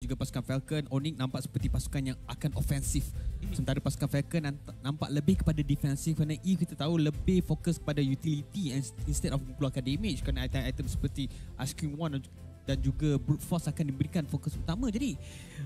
juga pasukan Falcon, Onyx nampak seperti pasukan yang akan ofensif. Sementara pasukan Falcon nampak lebih kepada defensif kerana Eve kita tahu lebih fokus kepada utility instead of mengeluarkan damage kerana item-item seperti Ice Cream One dan juga Brute Force akan diberikan fokus utama. Jadi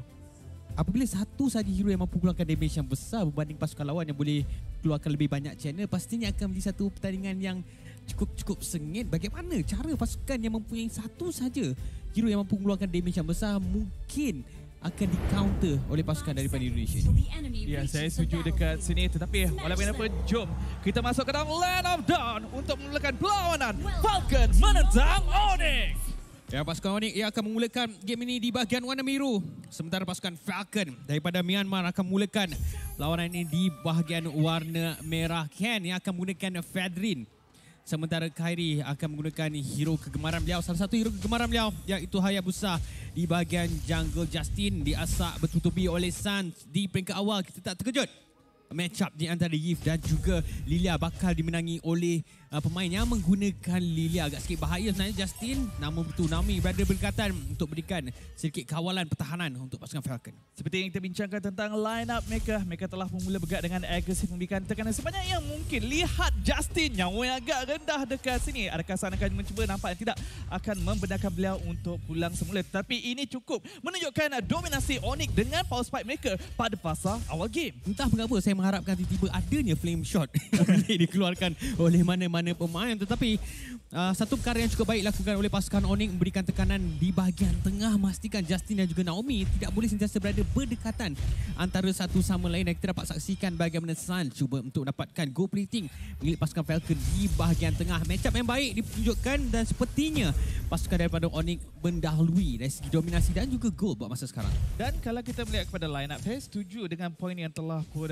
apabila satu sahaja hero yang mampu keluarkan damage yang besar berbanding pasukan lawan yang boleh keluarkan lebih banyak channel, pastinya akan menjadi satu pertandingan yang cukup sengit. Bagaimana cara pasukan yang mempunyai satu saja hero yang mampu mengeluarkan damage yang besar mungkin akan di-counter oleh pasukan daripada Indonesia ini. Ya, saya setuju dekat sini. Tetapi walaupun apa, jom kita masuk ke dalam Land of Dawn untuk memulakan perlawanan Falcon menentang Onyx. Ya, pasukan Onyx ia akan memulakan game ini di bahagian warna biru. Sementara pasukan Falcon daripada Myanmar akan memulakan lawanan ini di bahagian warna merah. Ken yang akan menggunakan Fadrin. Sementara Kairi akan menggunakan hero kegemaran beliau. Salah satu hero kegemaran beliau iaitu Hayabusa. Di bahagian jungle, Justin diasak bertutupi oleh Sans. Di peringkat awal kita tak terkejut. Match up di antara Yves dan juga Lilia bakal dimenangi oleh pemain yang menggunakan Lilia. Agak sikit bahaya sebenarnya Justin. Namun betul Naomi berada berdekatan untuk berikan sedikit kawalan pertahanan untuk pasukan Falcon. Seperti yang kita bincangkan tentang line up mereka. Mereka telah memula bergerak dengan agresif memberikan tekanan sebanyak yang mungkin. Lihat Justin nyawa yang agak rendah dekat sini. Adakah San akan mencuba? Nampaknya tidak akan membenarkan beliau untuk pulang semula. Tapi ini cukup menunjukkan dominasi Onyx dengan power spike mereka pada fasa awal game. Entah mengapa saya mengharapkan tiba-tiba adanya flame shot yang boleh dikeluarkan oleh mana-mana pemain. Tetapi satu perkara yang cukup baik dilakukan oleh pasukan Onyx memberikan tekanan di bahagian tengah. Memastikan Justin dan juga Naomi tidak boleh sentiasa berada berdekatan antara satu sama lain. Dan kita dapat saksikan bagaimana San cuba untuk mendapatkan goal plating milik pasukan Falcon di bahagian tengah. Match up yang baik ditunjukkan dan sepertinya pasukan daripada Onyx mendahului dari segi dominasi dan juga gol buat masa sekarang. Dan kalau kita melihat kepada line up, saya setuju dengan poin yang telah pun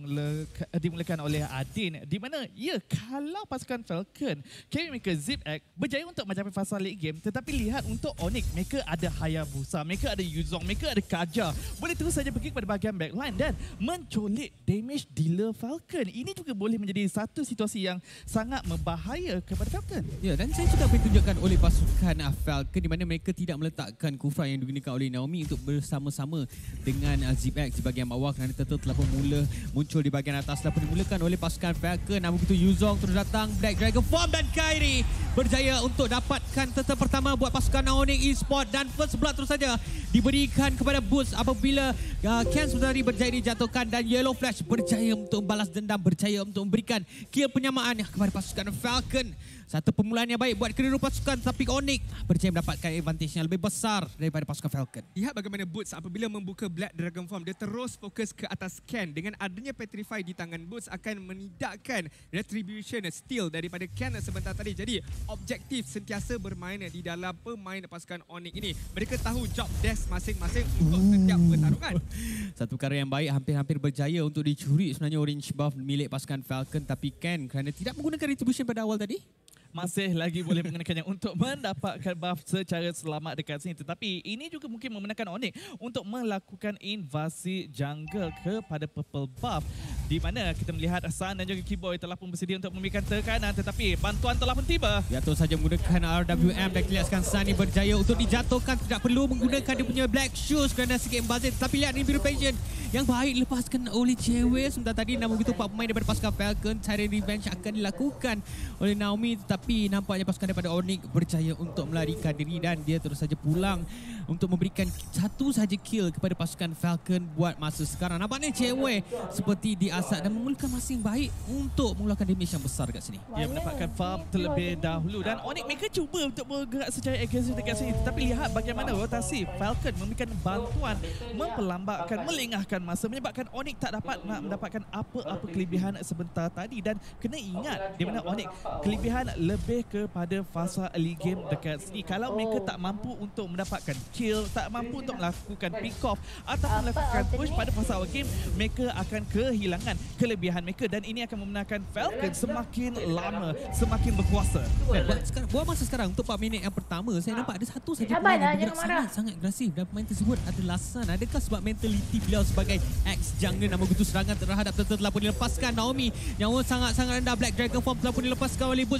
dimulakan oleh Adin, di mana kalau pasukan Falcon mereka Zip X berjaya untuk mencapai fasa late game, tetapi lihat untuk Onyx mereka ada Hayabusa, mereka ada Yuzong, mereka ada Kaja, boleh terus saja pergi kepada bahagian backline dan mencolik damage dealer Falcon. Ini juga boleh menjadi satu situasi yang sangat membahaya kepada Falcon. Ya, dan saya suka ditunjukkan oleh pasukan Falcon di mana mereka tidak meletakkan kufra yang digunakan oleh Naomi untuk bersama-sama dengan Zip X di bahagian bawah kerana Turtle telah bermula muncul di bahagian atas. Telah dimulakan oleh pasukan Falcon. Namun begitu Yuzong terus datang, Black Dragon Form dan Kairi berjaya untuk dapatkan Turtle pertama buat pasukan Onyx Esports dan first blood terus saja diberikan kepada Boots apabila Ken Sudari berjaya dijatuhkan dan Yellow Flash berjaya untuk balas dendam, berjaya untuk memberikan kill penyamaan kepada pasukan Falcon. Satu permulaan yang baik buat kedua pasukan, tapi Onyx berjaya mendapatkan advantage yang lebih besar daripada pasukan Falcon. Lihat bagaimana Boots apabila membuka Black Dragon Form, dia terus fokus ke atas Ken. Dengan adanya Petrify di tangan Boots akan menidakkan retribution steal daripada Ken sebentar tadi. Jadi objektif sentiasa bermain di dalam pemain pasukan Onyx ini. Mereka tahu job desk masing-masing untuk setiap pertarungan. Satu perkara yang baik, hampir-hampir berjaya untuk dicuri sebenarnya orange buff milik pasukan Falcon, tapi Ken kerana tidak menggunakan retribution pada awal tadi, masih lagi boleh menggunakannya untuk mendapatkan buff secara selamat dekat sini. Tetapi ini juga mungkin membenarkan Onyx untuk melakukan invasi jungle kepada purple buff, di mana kita melihat San dan juga Keyboy telah pun bersedia untuk memberikan tekanan, tetapi bantuan telah pun tiba. Ya, terus saja menggunakan RWM dan kita lihatkan San ini berjaya untuk dijatuhkan. Tidak perlu menggunakan dia punya black shoes kerana sikit membazir. Tapi lihat ni Biru Passion yang baik lepaskan oleh cewek sebentar tadi. Namun begitu 4 pemain daripada pasukan Falcon, cara revenge akan dilakukan oleh Naomi, tapi nampaknya pasukan daripada Onyx berjaya untuk melarikan diri dan dia terus saja pulang untuk memberikan satu saja kill kepada pasukan Falcon buat masa sekarang. Nampaknya cewek seperti diasak dan memulakan masa yang baik untuk mengeluarkan damage yang besar dekat sini. Dia mendapatkan farm terlebih dahulu dan Onyx mereka cuba untuk bergerak secara agresif dekat sini, tetapi lihat bagaimana rotasi Falcon memberikan bantuan memperlambatkan, melengahkan masa, menyebabkan Onyx tak dapat mendapatkan apa-apa kelebihan sebentar tadi. Dan kena ingat di mana Onyx kelebihan lebih kepada fasa early game dekat sini. Kalau mereka tak mampu untuk mendapatkan kill, tak mampu untuk melakukan pick off ataupun melakukan push pada fasa awal game, mereka akan kehilangan kelebihan mereka dan ini akan membenarkan Falcon semakin lama semakin berkuasa. Buat masa sekarang untuk 4 minit yang pertama, saya nampak ada satu saja pemain yang bergerak sangat agresif dan pemain tersebut adalah San. Adakah sebab mentaliti beliau sebagai ex-jungle, namun begitu serangan terhadap telah pun dilepaskan. Naomi nyawa sangat-sangat rendah, Black Dragon Form telah pun dilepaskan oleh Boots, cuba untuk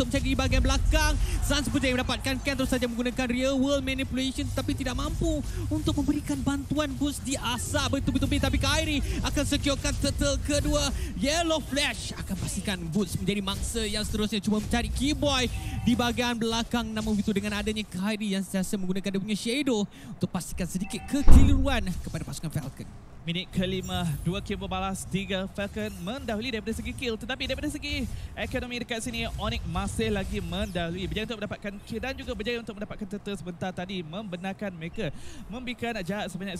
mencari di bahagian belakang. Suns berjaya mendapatkan Ken, terus saja menggunakan real world manipulation tapi tidak mampu untuk memberikan bantuan boost di asap betul-betul. Tapi Kyrie akan securekan turtle kedua. Yellow Flash akan pastikan boost menjadi mangsa yang seterusnya cuba mencari Keyboy di bahagian belakang. Namun begitu dengan adanya Kyrie yang sentiasa menggunakan dia punya shadow untuk pastikan sedikit kekeliruan kepada pasukan Falcon. Minit kelima, 2 kill berbalas, 3 Falcon mendahului daripada segi kill. Tetapi daripada segi ekonomi dekat sini, Onyx masih lagi mendahului. Berjaya untuk mendapatkan kill dan juga berjaya untuk mendapatkan turtle sebentar tadi. Membenarkan mereka memberikan jarak sebanyak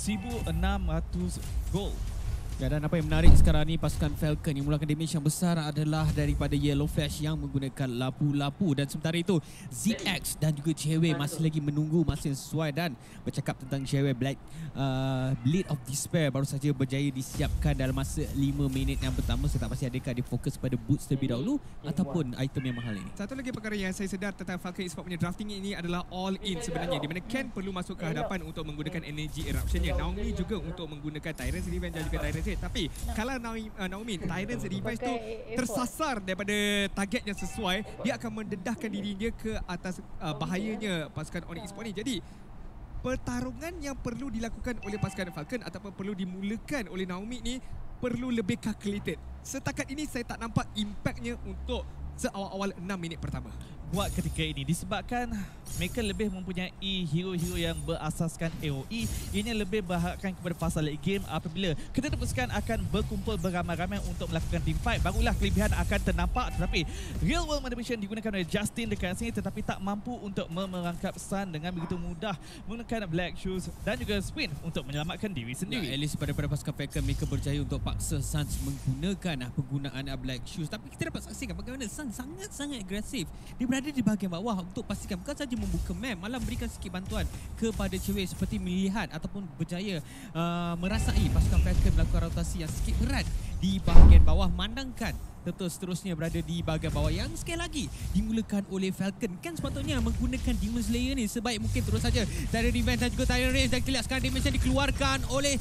1,600 gol. Ya, dan apa yang menarik sekarang ni, pasukan Falcon yang mulakan damage yang besar adalah daripada Yellow Flash yang menggunakan lapu-lapu. Dan sementara itu ZX dan juga Cewek masih lagi menunggu masa yang sesuai. Dan bercakap tentang Cewek, Black Bleed of Despair baru saja berjaya disiapkan dalam masa 5 minit yang pertama. Saya tak pasti adakah dia fokus pada boots terlebih dahulu ataupun item yang mahal ini. Satu lagi perkara yang saya sedar tentang Falcon Esports punya drafting ini adalah all in sebenarnya, di mana Ken perlu masuk ke hadapan untuk menggunakan energy eruptionnya. Naomi juga untuk menggunakan Tyrant's Revenge dan juga Tyrant's Hate. Tapi kalau Naomi Tyrant's Revenge tu tersasar daripada target yang sesuai, dia akan mendedahkan diri dia ke atas bahayanya pasukan Onyx Esports ni. Jadi pertarungan yang perlu dilakukan oleh pasukan Falcon ataupun perlu dimulakan oleh Naomi ni perlu lebih calculated. Setakat ini saya tak nampak impactnya untuk seawal-awal 6 minit pertama. Buat ketika ini disebabkan mereka lebih mempunyai hero-hero yang berasaskan AOE. Ini lebih berharapkan kepada fasa late game. Apabila kedua pasukan akan berkumpul beramai-ramai untuk melakukan team fight, barulah kelebihan akan ternampak. Tetapi real world manipulation digunakan oleh Justin dekat sini tetapi tak mampu untuk memerangkap Sun dengan begitu mudah menggunakan Black Shoes dan juga Spin untuk menyelamatkan diri sendiri. Ya, at least pada pasukan Falcon mereka berjaya untuk paksa Suns menggunakan penggunaan Black Shoes. Tapi kita dapat saksikan bagaimana Suns sangat-sangat agresif. Dia berada di bahagian bawah untuk pastikan bukan saja membuka map, malah memberikan sedikit bantuan kepada Cewek seperti melihat ataupun berjaya merasai pasukan Falcon melakukan rotasi yang sedikit berat di bahagian bawah, memandangkan Turtle seterusnya berada di bahagian bawah yang sekali lagi dimulakan oleh Falcon. Kan sepatutnya menggunakan Demon Slayer ni sebaik mungkin terus saja. Tyrant Revenge dan juga Tyrant Rage, dan kita lihat sekarang damage yang dikeluarkan oleh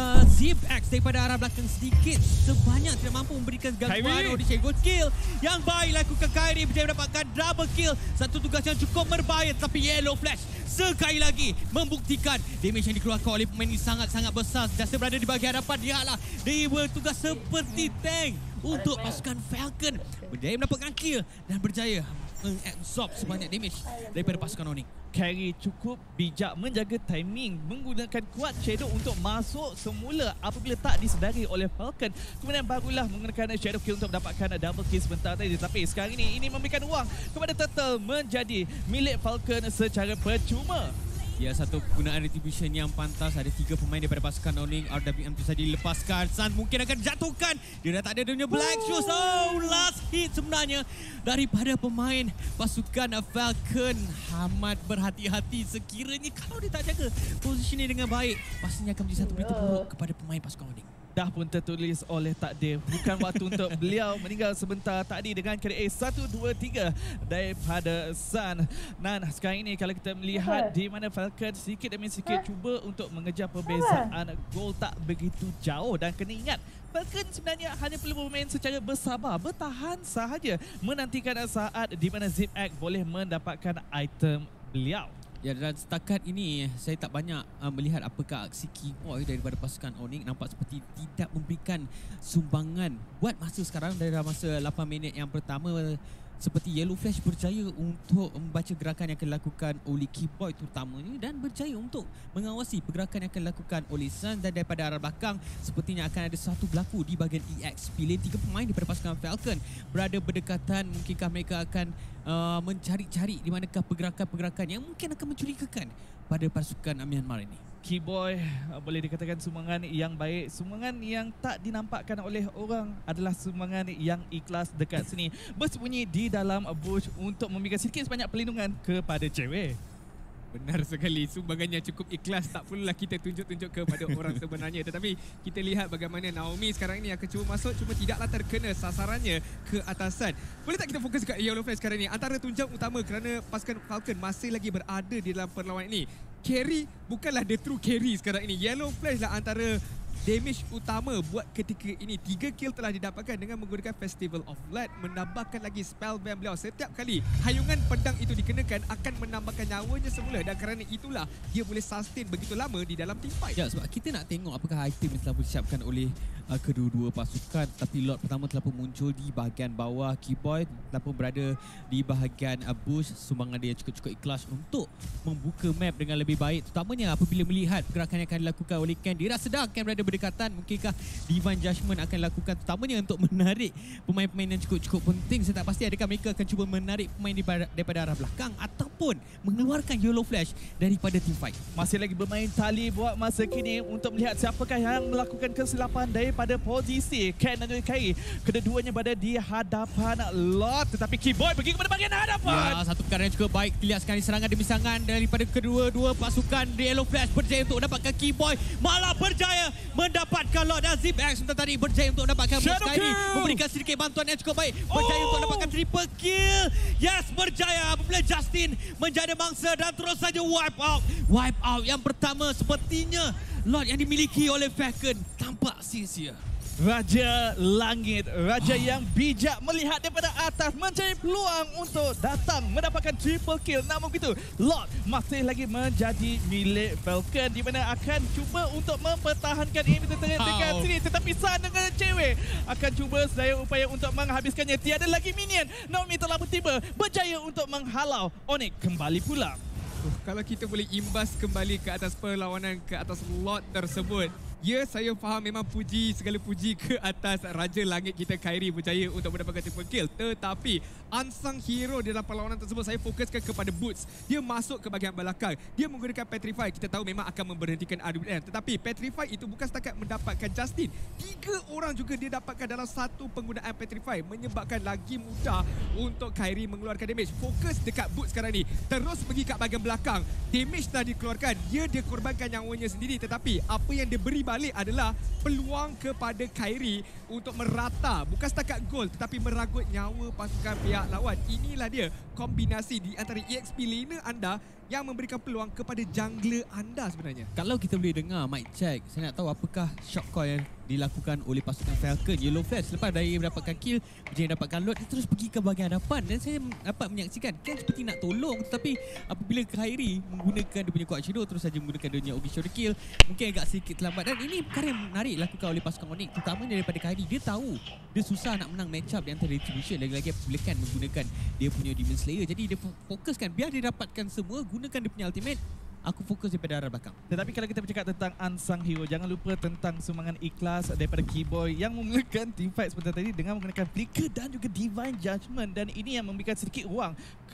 ZX daripada arah belakang sedikit sebanyak tidak mampu memberikan gangguan. Audition good kill yang baik lakukan Kyrie, berjaya mendapatkan double kill. Satu tugas yang cukup berbahaya tapi Yellow Flash sekali lagi membuktikan damage yang dikeluarkan oleh pemain ini sangat-sangat besar. Jasa berada di bahagian hadapan, lihatlah dia bertugas seperti tank untuk pasukan Falcon. Berjaya mendapatkan kill dan berjaya mengabsorb sebanyak damage daripada pasukan Onyx. Carry cukup bijak menjaga timing, menggunakan kuat shadow untuk masuk semula apabila tak disedari oleh Falcon. Kemudian barulah menggunakan shadow kill untuk mendapatkan double kill sebentar tadi. Tapi sekarang ini memberikan wang kepada Turtle menjadi milik Falcon secara percuma. Ya, satu penggunaan retribution yang pantas. Ada 3 pemain daripada pasukan Onyx. RWM tu saja dilepaskan. Sun mungkin akan jatuhkan. Dia dah tak ada dia punya Black Shoes. Oh, last hit sebenarnya daripada pemain pasukan Falcon. Amat berhati-hati sekiranya kalau dia tak jaga positioning dengan baik, pastinya akan menjadi satu berita buruk kepada pemain pasukan Onyx. Dah pun tertulis oleh takdir. Bukan waktu untuk beliau meninggal sebentar tadi dengan KDA 1, 2, 3 daripada Sun. Dan sekarang ini kalau kita melihat di mana Falcon sedikit demi sedikit cuba untuk mengejar perbezaan gol tak begitu jauh. Dan kena ingat, Falcon sebenarnya hanya perlu bermain secara bersabar, bertahan sahaja, menantikan saat di mana ZX boleh mendapatkan item beliau. Ya, dan setakat ini saya tak banyak melihat apakah aksi Keyboy daripada pasukan Onyx. Nampak seperti tidak memberikan sumbangan buat masa sekarang. Dalam masa 8 minit yang pertama, seperti Yellow Flash berjaya untuk membaca gerakan yang akan dilakukan oleh Keyboy terutamanya dan berjaya untuk mengawasi pergerakan yang akan dilakukan oleh Sun. Dan daripada arah belakang sepertinya akan ada satu berlaku di bahagian EX. Pilih 3 pemain daripada pasukan Falcon berada berdekatan. Mungkinkah mereka akan mencari-cari di manakah pergerakan-pergerakan yang mungkin akan mencurigakan pada pasukan Myanmar ini. Keyboy boleh dikatakan sumbangan yang baik. Sumbangan yang tak dinampakkan oleh orang adalah sumbangan yang ikhlas dekat sini. Bersembunyi di dalam bush untuk memberikan sedikit sebanyak perlindungan kepada Cewek. Benar sekali, sumbangannya cukup ikhlas. Tak perlulah kita tunjuk-tunjuk kepada orang sebenarnya. Tetapi kita lihat bagaimana Naomi sekarang ini akan cuba masuk, cuma tidaklah terkena sasarannya ke atasan. Boleh tak kita fokus ke Yellow Flash sekarang ini? Antara tunjang utama kerana pasukan Falcon masih lagi berada di dalam perlawanan ini. Carry bukanlah the true carry sekarang ini. Yellow Flash lah antara damage utama buat ketika ini. 3 kill telah didapatkan dengan menggunakan Festival of Light, menambahkan lagi spell ban beliau. Setiap kali hayungan pedang itu dikenakan akan menambahkan nyawanya semula, dan kerana itulah dia boleh sustain begitu lama di dalam teamfight. Ya, sebab kita nak tengok apakah item yang telah disiapkan oleh kedua-dua pasukan. Tapi lot pertama telah pun muncul di bahagian bawah. Keyboy telah pun berada di bahagian bush. Sumbangan dia cukup-cukup ikhlas untuk membuka map dengan lebih baik, terutamanya apabila melihat pergerakan yang akan dilakukan oleh Ken. Dia dah sedar Ken berada berdekatan. Mungkinkah Divine Judgment akan dilakukan, terutamanya untuk menarik pemain-pemain yang cukup-cukup penting. Saya tak pasti adakah mereka akan cuba menarik pemain daripada arah belakang ataupun mengeluarkan Yellow Flash daripada teamfight. Masih lagi bermain tali buat masa kini untuk melihat siapakah yang melakukan kesilapan daripada posisi Ken dan juga Kai. Kedua-duanya berada di hadapan Lot, tetapi Keyboy pergi kepada bahagian hadapan. Ya, satu perkara yang cukup baik. Lihat sekali serangan demi serangan daripada kedua-dua pasukan. Yellow Flash berjaya untuk mendapatkan Keyboy, malah berjaya mendapatkan Lot, dan Zip X sebentar tadi berjaya untuk mendapatkan boost kali ini, memberikan sedikit bantuan yang cukup baik. Berjaya untuk mendapatkan triple kill. Yes, berjaya apabila Justin menjadi mangsa dan terus saja wipe out. Wipe out yang pertama sepertinya Lot yang dimiliki oleh Falcon tampak sia-sia. Raja Langit, raja yang bijak melihat daripada atas, mencari peluang untuk datang mendapatkan triple kill. Namun begitu, Lot masih lagi menjadi milik Falcon, di mana akan cuba untuk mempertahankan ini dekat sini. Tetapi Sun dengan cewek akan cuba sedaya upaya untuk menghabiskannya. Tiada lagi minion. Naomi telah bertiba, berjaya untuk menghalau Onyx kembali pulang. Kalau kita boleh imbas kembali ke atas perlawanan, ke atas Lot tersebut, ya, saya faham memang segala puji ke atas Raja Langit kita Kairi berjaya untuk mendapatkan triple kill. Tetapi unsung hero dalam perlawanan tersebut saya fokuskan kepada Boots. Dia masuk ke bahagian belakang. Dia menggunakan Petrify. Kita tahu memang akan memberhentikan RWM. Tetapi Petrify itu bukan setakat mendapatkan Justin. 3 orang juga dia dapatkan dalam satu penggunaan Petrify, menyebabkan lagi mudah untuk Kairi mengeluarkan damage. Fokus dekat Boots sekarang ni. Terus pergi kat bahagian belakang. Damage telah dikeluarkan. Dia korbankan nyawanya sendiri. Tetapi apa yang dia beri balik adalah peluang kepada Kairi untuk merata, bukan setakat gol tetapi meragut nyawa pasukan pihak lawan. Inilah dia kombinasi di antara EXP laner anda yang memberikan peluang kepada jungler anda sebenarnya. Kalau kita boleh dengar mic check, saya nak tahu apakah shot call yang dilakukan oleh pasukan Falcon. Yellow Flash selepas dari mendapatkan kill, berjaya mendapatkan load, dia terus pergi ke bahagian hadapan, dan saya dapat menyaksikan Ken seperti nak tolong, tetapi apabila Kairi menggunakan dia punya Quad Shadow, terus saja menggunakan dia punya Ogi Shadow Kill, mungkin agak sedikit terlambat. Dan ini perkara yang menarik dilakukan oleh pasukan Onyx, terutamanya daripada Kairi. Dia tahu dia susah nak menang match up di antara Retribution, lagi-lagi apabila Ken menggunakan dia punya Demon Slayer. Jadi dia fokuskan, biar dia dapatkan semua, gunakan dia punya ultimate. Aku fokus daripada arah belakang. Tetapi kalau kita bercakap tentang unsung hero, jangan lupa tentang sumbangan ikhlas daripada Keyboy yang memulakan teamfight sebentar tadi dengan menggunakan Flicker dan juga Divine Judgment. Dan ini yang memberikan sedikit ruang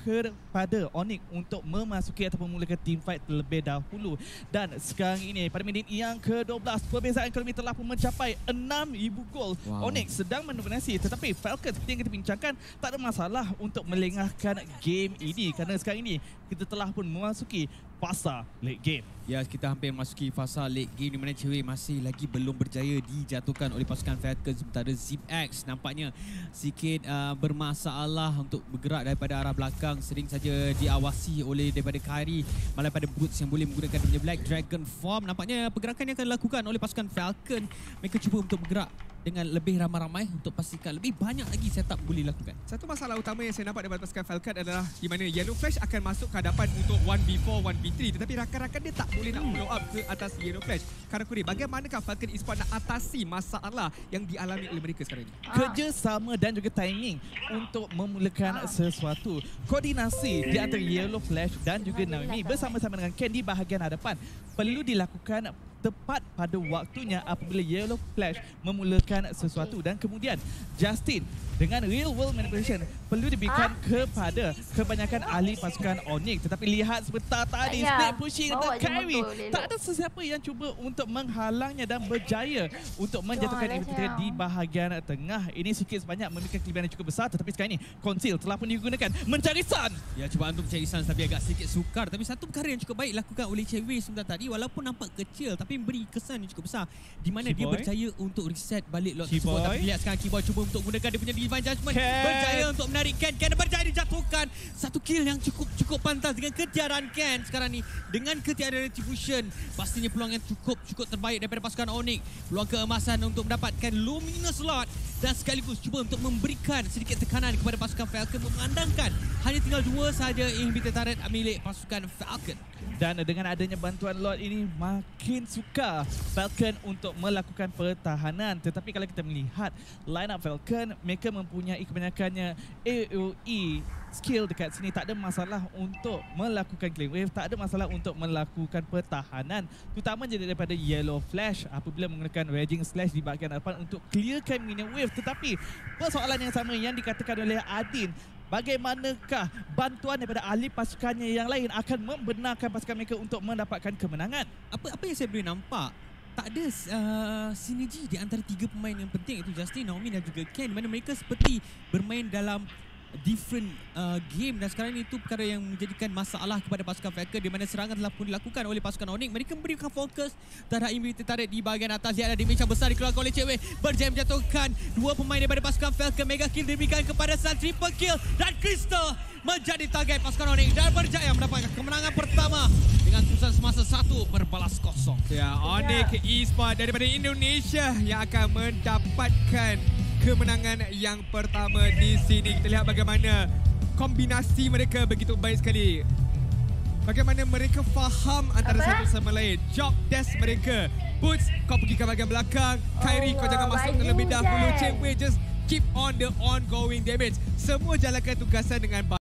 kepada Onyx untuk memasuki ataupun memulakan teamfight terlebih dahulu. Dan sekarang ini pada minit yang ke-12, perbezaan ekonomi telah pun mencapai 6,000 gol. Wow. Onyx sedang mendominasi, tetapi Falcon seperti yang kita bincangkan tak ada masalah untuk melengahkan game ini, kerana sekarang ini kita telah pun memasuki fasa late game. Ya, kita hampir memasuki fasa late game di mana cewek masih lagi belum berjaya dijatuhkan oleh pasukan Falcon, sementara Zip X nampaknya sikit bermasalah untuk bergerak daripada arah belakang, sering saja diawasi oleh daripada Kairi, malah pada Boots yang boleh menggunakan dia punya Black Dragon Form. Nampaknya pergerakan yang akan dilakukan oleh pasukan Falcon, mereka cuba untuk bergerak dengan lebih ramai-ramai untuk pastikan lebih banyak lagi setup boleh lakukan. Satu masalah utama yang saya nampak daripada pasukan Falcon adalah di mana Yellow Flash akan masuk ke hadapan untuk 1v4, 1v3, tetapi rakan-rakan dia tak boleh nak follow up ke atas Yellow Flash. Karakuri, bagaimanakah Falcon Esports nak atasi masalah yang dialami oleh mereka sekarang ini? Kerjasama dan juga timing untuk memulakan sesuatu. Koordinasi di antara Yellow Flash dan juga Naomi bersama-sama dengan Ken di bahagian hadapan perlu dilakukan tepat pada waktunya apabila Yellow Flash memulakan sesuatu. Dan kemudian Justin dengan real world manipulation perlu diberikan kepada kebanyakan ahli pasukan Onyx. Tetapi lihat sebentar tadi split pushing dan Kairi, tak ada sesiapa yang cuba untuk menghalangnya dan berjaya untuk menjatuhkan infiltrator di bahagian tengah. Ini sikit sebanyak memberikan kelebihan yang cukup besar, tetapi sekarang ini Conceal telah pun digunakan mencari Sun. Ya, cubaan untuk mencari Sun tapi agak sedikit sukar. Tapi satu perkara yang cukup baik lakukan oleh cewek sebentar tadi, walaupun nampak kecil tapi tapi memberi kesan yang cukup besar di mana dia Keyboy. berjaya untuk reset balik lot tersebut. Keyboy. Tapi lihat sekarang Keyboy cuba untuk gunakan dia punya divine judgment, Ken. berjaya untuk menarik Ken. Ken berjaya dijatuhkan. Satu kill yang cukup pantas dengan ketiadaan Ken sekarang ni. Dengan ketiadaan retribution, pastinya peluang yang cukup terbaik daripada pasukan Onyx. Peluang keemasan untuk mendapatkan luminous lot dan sekaligus cuba untuk memberikan sedikit tekanan kepada pasukan Falcon, memandangkan hanya tinggal 2 sahaja inhibitor turret milik pasukan Falcon. Dan dengan adanya bantuan Lord ini, makin suka Falcon untuk melakukan pertahanan. Tetapi kalau kita melihat line up Falcon, mereka mempunyai kebanyakannya AoE skill dekat sini. Tak ada masalah untuk melakukan claim wave, tak ada masalah untuk melakukan pertahanan. Terutamanya daripada Yellow Flash apabila menggunakan Raging Slash di bahagian depan untuk clearkan minion wave. Tetapi persoalan yang sama yang dikatakan oleh Adin, bagaimanakah bantuan daripada ahli pasukannya yang lain akan membenarkan pasukan mereka untuk mendapatkan kemenangan? Apa yang saya boleh nampak, tak ada sinergi di antara 3 pemain yang penting, itu Justin, Naomi dan juga Ken, di mana mereka seperti bermain dalam different game, dan sekarang itu perkara yang menjadikan masalah kepada pasukan Falcon, di mana serangan telah pun dilakukan oleh pasukan Onyx. Mereka memberikan fokus terhadap inhibitor turret di bahagian atas. Lihat ada damage yang besar dikeluarkan oleh Cewek, berjaya menjatuhkan 2 pemain daripada pasukan Falcon. Mega kill diberikan kepada Sun, triple kill, dan Crystal menjadi target pasukan Onyx dan berjaya mendapatkan kemenangan pertama dengan keputusan semasa 1-0. Ya, Onyx Esports daripada Indonesia yang akan mendapatkan kemenangan yang pertama di sini. Kita lihat bagaimana kombinasi mereka begitu baik sekali. Bagaimana mereka faham antara satu sama lain. Job desk mereka. Boots, kau pergi ke bahagian belakang. Kyrie, kau jangan masuk terlebih dahulu. Cewek, just keep on the ongoing damage. Semua jalankan tugasan dengan baik.